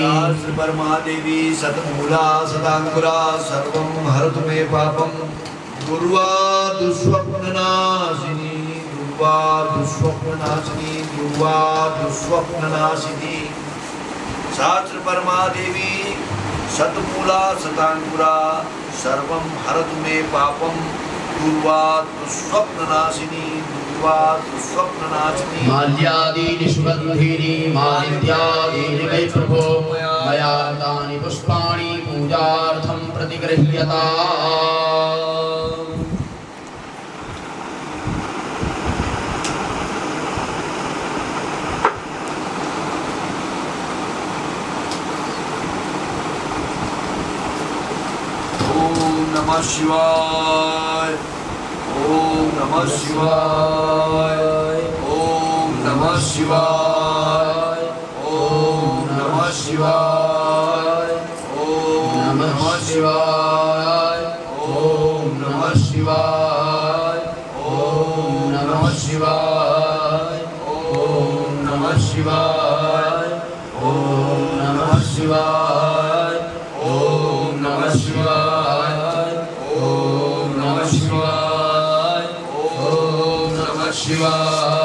सहस्र परमादेवी सतमूला सदांकुरा सर्वं हरतु मे पापं दुर्वा दुःस्वप्ननाशिनी दुर्वा दुःस्वप्ननाशिनी दुर्वा दुःस्वप्ननाशिनी सहस्र परमादेवी सतमूला सदांकुरा सर्वं हरतु मे पापं दुर्वा दुःस्वप्ननाशिनी दुर्वा दुःस्वप्ननाशिनी माल्यादीनि सुगन्धीनि मालिन्यादीनि वै प्रभो मया तानि पुष्पाणि पूजार्थं प्रतिगृह्यताम्। नमः शिवाय ओम नमः शिवाय ओम नमः शिवाय ओम नमः शिवाय ओम नमः शिवाय ओम नमः शिवाय ओम नमः शिवाय ओम नमः शिवाय ओम नमः शिवाय ओम नमः शिवाय ओम नमः शिवाय ओम नमः शिवाय।